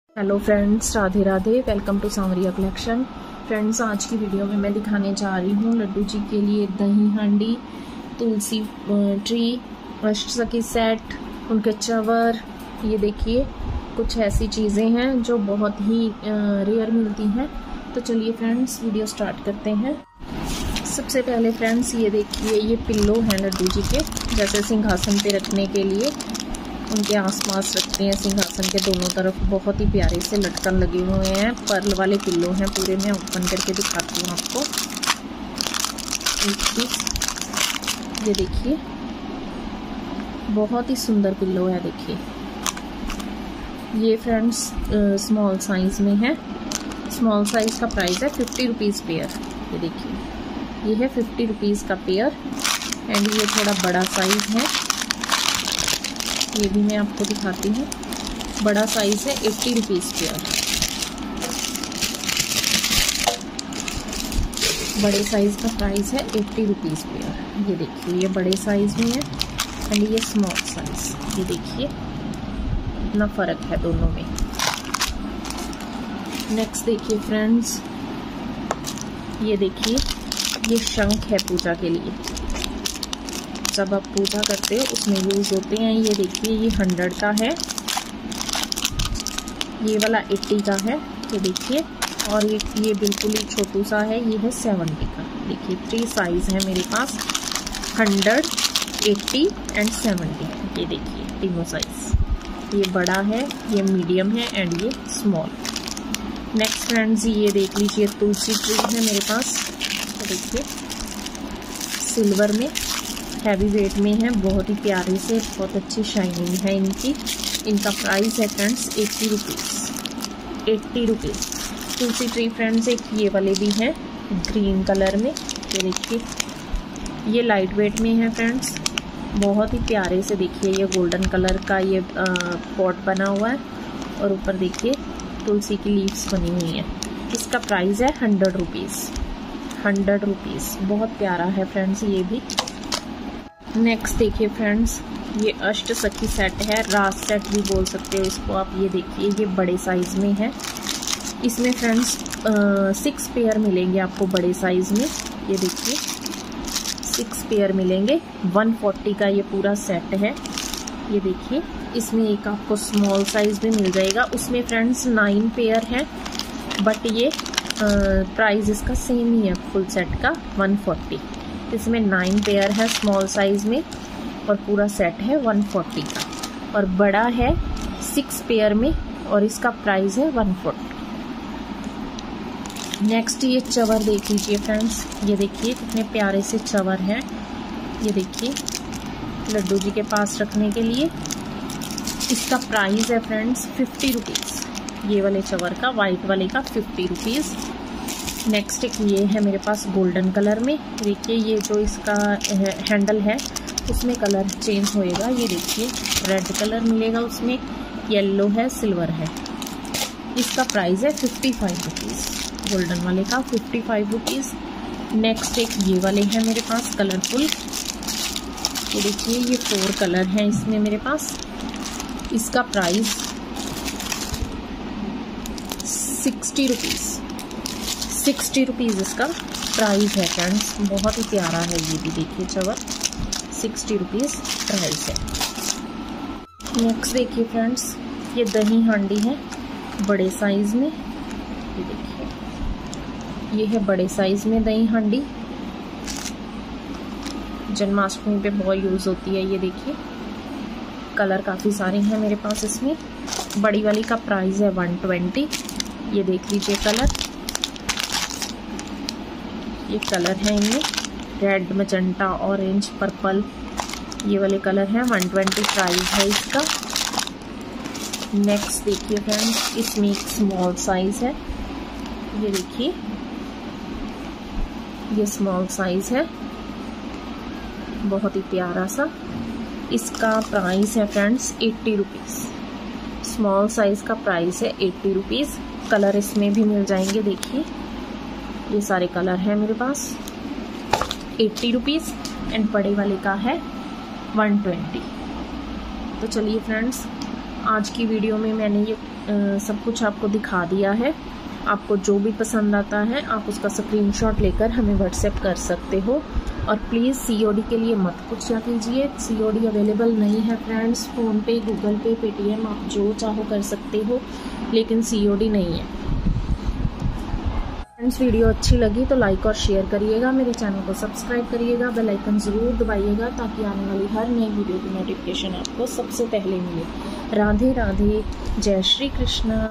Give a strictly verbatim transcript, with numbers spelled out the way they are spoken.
Hello friends, Radhe Radhe. Welcome to Sanwariya collection. Friends, आज की video में मैं दिखाने जा रही हूँ लड्डू जी के लिए दही हांडी, तुलसी ट्री, अष्टसखी सेट, उनके चवर। ये देखिए, कुछ ऐसी चीज़ें हैं जो बहुत ही रेयर मिलती हैं। तो चलिए फ्रेंड्स, वीडियो स्टार्ट करते हैं। सबसे पहले फ्रेंड्स, ये देखिए, ये पिल्लो हैं लड्डू जी के, जैसे सिंहासन पे रखने के लिए उनके आसपास रखते हैं। सिंहासन के दोनों तरफ बहुत ही प्यारे से लटकन लगे हुए हैं। पर्ल वाले पिल्लो हैं पूरे। मैं ओपन करके दिखाती हूँ आपको एक चीज। ये देखिए, बहुत ही सुंदर पिल्लो है। देखिए, ये फ्रेंड्स स्मॉल साइज में है। स्मॉल साइज का प्राइस है फिफ्टी रुपीज़ पेयर। ये देखिए, ये है फिफ्टी रुपीज़ का पेयर। एंड ये थोड़ा बड़ा साइज है, ये भी मैं आपको दिखाती हूँ। बड़ा साइज है, एट्टी रुपीज़ पेयर। बड़े साइज का प्राइस है एट्टी रुपीज़ पेयर। ये देखिए, ये बड़े साइज में है एंड ये स्मॉल साइज। ये देखिए, इतना फ़र्क है दोनों में। नेक्स्ट देखिए फ्रेंड्स, ये देखिए, ये शंख है पूजा के लिए। जब आप पूजा करते हो उसमें यूज़ होते हैं। ये देखिए, ये हंड्रेड का है, ये वाला एट्टी का है। ये देखिए, और ये ये बिल्कुल ही छोटू सा है, ये है सेवेंटी का। देखिए, थ्री साइज़ है मेरे पास, हंड्रेड, एट्टी एंड सेवेंटी। ये देखिए, तीनों साइज़। ये बड़ा है, ये मीडियम है एंड ये स्मॉल। नेक्स्ट फ्रेंड्स, ये देख लीजिए, तुलसी ट्री है मेरे पास। तो देखिए, सिल्वर में, हैवी वेट में है, बहुत ही प्यारे से, बहुत अच्छी शाइनिंग है इनकी। इनका प्राइस है friends eighty rupees. Eighty rupees tulsi tree friends. एक ये वाले भी हैं ग्रीन कलर में। ये देखिए, ये लाइट वेट में है फ्रेंड्स, बहुत ही प्यारे से। देखिए, ये गोल्डन कलर का ये पॉट बना हुआ है और ऊपर देखिए तुलसी की लीव्स बनी हुई हैं। इसका प्राइस है हंड्रेड रुपीज़। हंड्रेड रुपीज़ बहुत प्यारा है फ्रेंड्स ये भी। नेक्स्ट देखिए फ्रेंड्स, ये अष्टसखी सेट है, राज सेट भी बोल सकते हो इसको आप। ये देखिए, ये बड़े साइज़ में है। इसमें फ्रेंड्स सिक्स पेयर मिलेंगे आपको बड़े साइज़ में। ये देखिए, सिक्स पेयर मिलेंगे। वन फोर्टी का ये पूरा सेट है। ये देखिए, इसमें एक आपको स्मॉल साइज़ भी मिल जाएगा। उसमें फ्रेंड्स नाइन पेयर है, बट ये प्राइस इसका सेम ही है फुल सेट का, वन फोर्टी। इसमें नाइन पेयर है स्मॉल साइज में और पूरा सेट है वन फोर्टी का। और बड़ा है सिक्स पेयर में और इसका प्राइस है वन फोर्टी। नेक्स्ट ये चवर देख लीजिए फ्रेंड्स। ये देखिए, कितने प्यारे से चवर हैं। ये देखिए, लड्डू जी के पास रखने के लिए। इसका प्राइस है फ्रेंड्स फिफ्टी रुपीज़। ये वाले चवर का, वाइट वाले का फिफ्टी रुपीज़। नेक्स्ट एक ये है मेरे पास गोल्डन कलर में। देखिए, ये जो इसका हैंडल है उसमें कलर चेंज होएगा। ये देखिए, रेड कलर मिलेगा उसमें, येलो है, सिल्वर है। इसका प्राइस है फिफ्टी फाइव रुपीज़। गोल्डन वाले का फिफ्टी फाइव रुपीज़। नेक्स्ट एक ये वाले हैं मेरे पास कलरफुल। ये देखिए, ये फोर कलर हैं इसमें मेरे पास। इसका price sixty rupees. Sixty rupees इसका प्राइस है फ्रेंड्स। बहुत ही प्यारा है ये भी। देखिए, चवर सिक्सटी रुपीज़ प्राइस है। नेक्स्ट देखिए फ्रेंड्स, ये दही हांडी है बड़े साइज़ में। ये देखिए, ये है बड़े साइज़ में दही हांडी। जन्माष्टमी पे बहुत यूज़ होती है। ये देखिए, कलर काफ़ी सारे हैं मेरे पास इसमें। बड़ी वाली का प्राइस है वन ट्वेंटी। ये देख लीजिए कलर, ये कलर है इनमें, रेड, मजेंटा, ऑरेंज, पर्पल। ये वाले कलर हैं, वन ट्वेंटी प्राइस है इसका। नेक्स्ट देखिए फ्रेंड्स, इसमें एक स्मॉल साइज़ है। ये देखिए, ये स्मॉल साइज़ है, बहुत ही प्यारा सा। इसका प्राइस है friends eighty rupees. Small size का प्राइस है एट्टी रुपीज़। कलर इसमें भी मिल जाएंगे। देखिए, ये सारे कलर हैं मेरे पास। एट्टी रुपीज़ एंड बड़े वाले का है वन ट्वेंटी। तो चलिए फ्रेंड्स, आज की वीडियो में मैंने ये सब कुछ आपको दिखा दिया है। आपको जो भी पसंद आता है आप उसका स्क्रीनशॉट लेकर हमें व्हाट्सएप कर सकते हो। और प्लीज़ सीओडी के लिए मत पूछा कीजिए, सीओडी अवेलेबल नहीं है friends. PhonePe, Google pay, Paytm आप जो चाहो कर सकते हो, लेकिन सीओडी नहीं है। फ्रेंड्स वीडियो अच्छी लगी तो लाइक और शेयर करिएगा, मेरे चैनल को सब्सक्राइब करिएगा, बेल आइकन ज़रूर दबाइएगा ताकि आने वाली हर नई वीडियो की नोटिफिकेशन आपको सबसे पहले मिले। राधे राधे, जय श्री कृष्ण।